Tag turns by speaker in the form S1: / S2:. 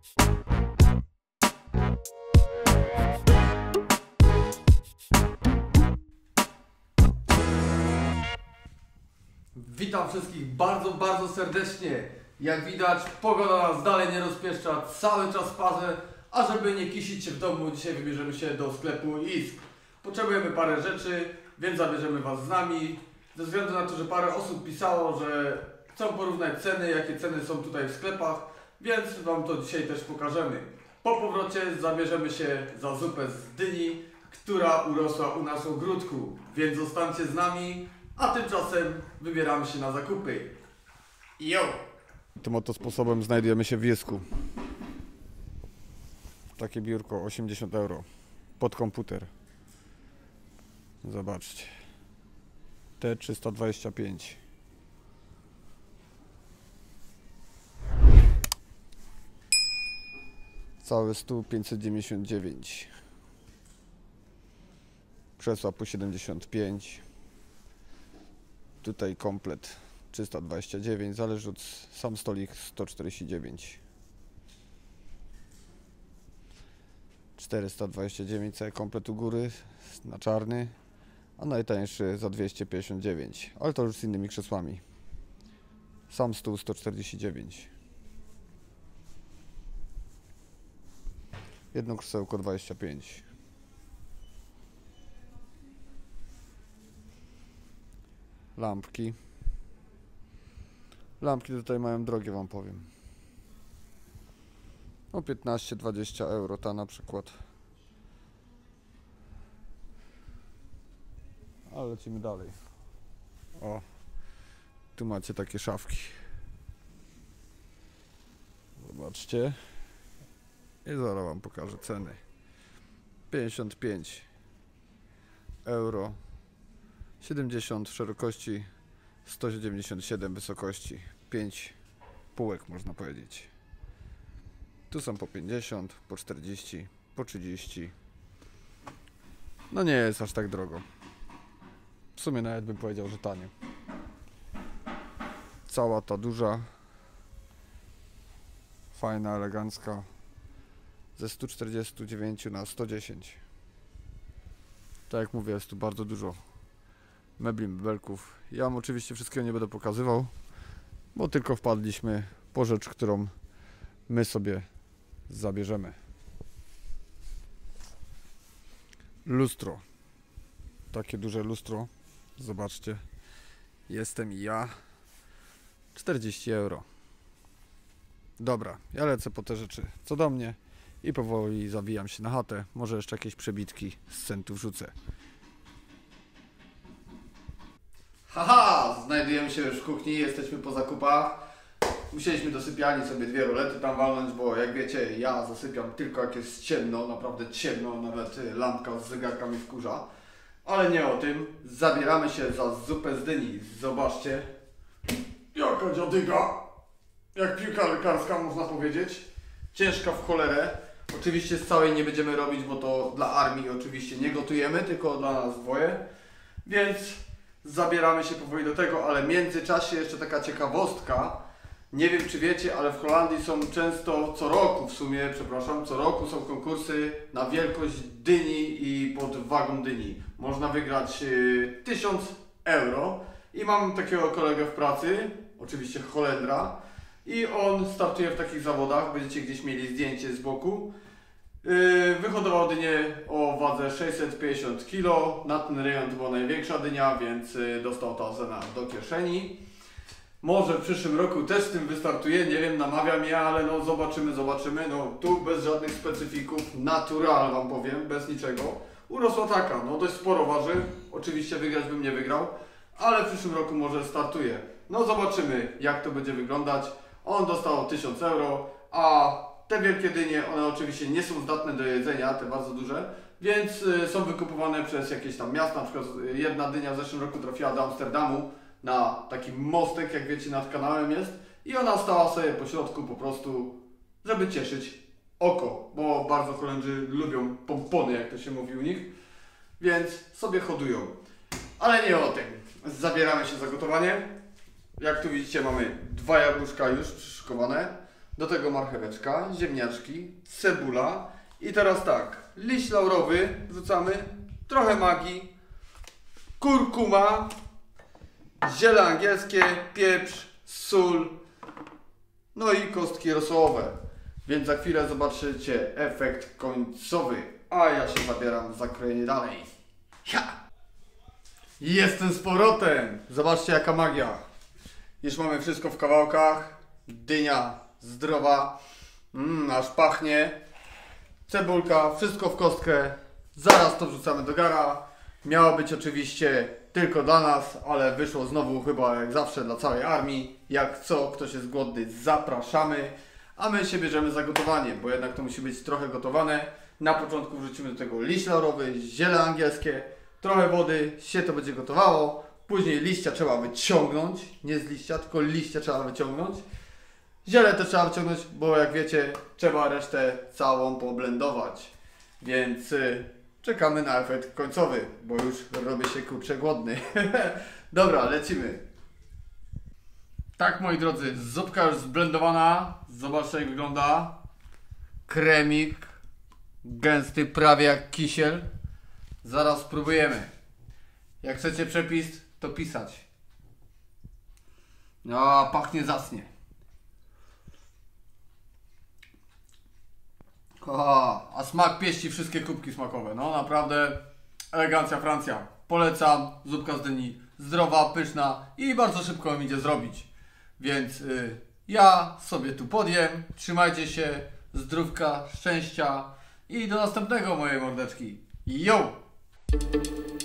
S1: Witam wszystkich bardzo serdecznie. Jak widać, pogoda nas dalej nie rozpieszcza, cały czas w parze, a żeby nie kisić się w domu, dzisiaj wybierzemy się do sklepu ISK. Potrzebujemy parę rzeczy, więc zabierzemy Was z nami. Ze względu na to, że parę osób pisało, że chcą porównać ceny, jakie ceny są tutaj w sklepach, więc Wam to dzisiaj też pokażemy. Po powrocie zabierzemy się za zupę z dyni, która urosła u nas w ogródku, więc zostańcie z nami. A tymczasem wybieramy się na zakupy. Yo!
S2: Tym oto sposobem znajdujemy się w Jesku. Takie biurko 80 euro. Pod komputer. Zobaczcie. T325. Cały stół 599. Krzesła po 75. Tutaj komplet 329, zależy od sam stolik 149. 429 cały komplet u góry na czarny, a najtańszy za 259, ale to już z innymi krzesłami. Sam stół 149. Jedno krzesełko 25. Lampki. Lampki tutaj mają drogie, wam powiem. O 15-20 euro ta na przykład. Ale lecimy dalej. O, tu macie takie szafki. Zobaczcie. I zaraz wam pokażę ceny. 55 euro. 70 szerokości, 197 wysokości, 5 półek można powiedzieć. Tu są po 50, po 40, po 30. No nie jest aż tak drogo. W sumie nawet bym powiedział, że tanio. Cała ta duża, fajna, elegancka, ze 149 na 110. Tak jak mówię, jest tu bardzo dużo mebli, mebelków. Ja wam oczywiście wszystkiego nie będę pokazywał, bo tylko wpadliśmy po rzecz, którą my sobie zabierzemy. Lustro. Takie duże lustro. Zobaczcie. Jestem i ja. 40 euro. Dobra, ja lecę po te rzeczy co do mnie i powoli zawijam się na chatę. Może jeszcze jakieś przebitki z centów wrzucę.
S1: Haha! Znajdujemy się już w kuchni, jesteśmy po zakupach. Musieliśmy do sypialni sobie 2 rolety tam walnąć, bo jak wiecie, ja zasypiam tylko jak jest ciemno, naprawdę ciemno, nawet lampka z zegarkami wkurza. Ale nie o tym, zabieramy się za zupę z dyni. Zobaczcie, jaka dziadyga, jak piłka lekarska można powiedzieć, ciężka w cholerę. Oczywiście z całej nie będziemy robić, bo to dla armii oczywiście nie gotujemy, tylko dla nas dwoje, więc zabieramy się powoli do tego, ale w międzyczasie jeszcze taka ciekawostka. Nie wiem czy wiecie, ale w Holandii są często, co roku są konkursy na wielkość dyni i pod wagą dyni. Można wygrać 1000 euro i mam takiego kolegę w pracy, oczywiście Holendra, i on startuje w takich zawodach, będziecie gdzieś mieli zdjęcie z boku. Wyhodował dynię o wadze 650 kg, na ten rejon to była największa dynia, więc dostał ta cena do kieszeni. Może w przyszłym roku też z tym wystartuje, nie wiem, namawiam je, ale no zobaczymy, no tu bez żadnych specyfików, natural wam powiem, bez niczego. Urosła taka, no dość sporo waży, oczywiście wygrać bym nie wygrał, ale w przyszłym roku może startuje. No zobaczymy jak to będzie wyglądać. On dostał 1000 euro, a te wielkie dynie, one oczywiście nie są zdatne do jedzenia, te bardzo duże, więc są wykupywane przez jakieś tam miasta. Na przykład jedna dynia w zeszłym roku trafiła do Amsterdamu na taki mostek, jak wiecie, nad kanałem jest, i ona stała sobie po środku po prostu, żeby cieszyć oko, bo bardzo Holendrzy lubią pompony, jak to się mówi u nich, więc sobie hodują. Ale nie o tym. Zabieramy się za gotowanie. Jak tu widzicie, mamy 2 jabłuszka już przyszykowane. Do tego marcheweczka, ziemniaczki, cebula. I teraz tak, liść laurowy wrzucamy, trochę magii, kurkuma, ziele angielskie, pieprz, sól, no i kostki rosołowe. Więc za chwilę zobaczycie efekt końcowy. A ja się zabieram za krojenie dalej. Ja! Jestem z powrotem! Zobaczcie jaka magia. Już mamy wszystko w kawałkach. Dynia zdrowa. Aż pachnie. Cebulka, wszystko w kostkę. Zaraz to wrzucamy do gara. Miało być oczywiście tylko dla nas, ale wyszło znowu chyba jak zawsze dla całej armii. Jak co, ktoś jest głodny, zapraszamy. A my się bierzemy za gotowanie, bo jednak to musi być trochę gotowane. Na początku wrzucimy do tego liść laurowy, ziele angielskie, trochę wody, się to będzie gotowało. Później liścia trzeba wyciągnąć, nie z liścia, tylko liścia trzeba wyciągnąć. Ziele też trzeba wyciągnąć, bo jak wiecie, trzeba resztę całą poblendować. Więc czekamy na efekt końcowy, bo już robię się kurczę głodny. Dobra, lecimy. Tak moi drodzy, zupka już zblendowana. Zobaczcie jak wygląda. Kremik. Gęsty, prawie jak kisiel. Zaraz spróbujemy. Jak chcecie przepis, to pisać. No, pachnie zacnie. A smak pieści wszystkie kubki smakowe. No naprawdę elegancja Francja. Polecam. Zupka z dyni. Zdrowa, pyszna i bardzo szybko mi idzie zrobić. Więc ja sobie tu podjem. Trzymajcie się. Zdrówka, szczęścia i do następnego moje mordeczki. Jo!